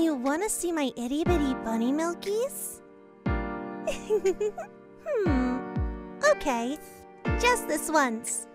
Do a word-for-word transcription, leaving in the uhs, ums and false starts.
You wanna see my itty bitty bunny milkies? Hmm. Okay. Just this once.